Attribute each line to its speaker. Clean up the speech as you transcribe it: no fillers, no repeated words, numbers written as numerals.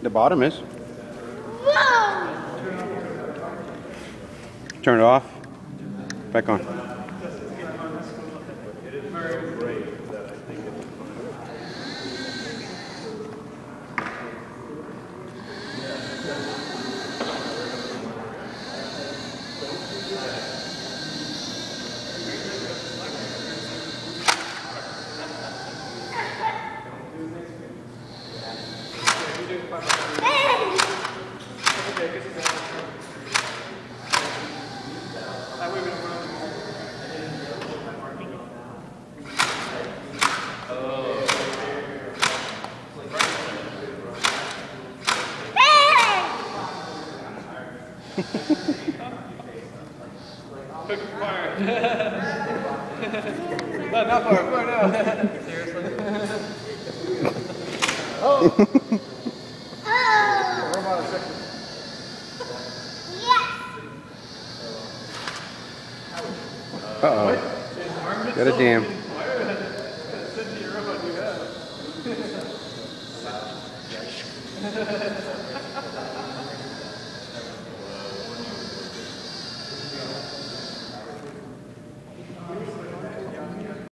Speaker 1: The bottom is.
Speaker 2: Whoa!
Speaker 1: Turn it off. Back on.
Speaker 3: No, not far, no. Seriously?
Speaker 2: Oh!
Speaker 1: Uh-oh. Got a jam.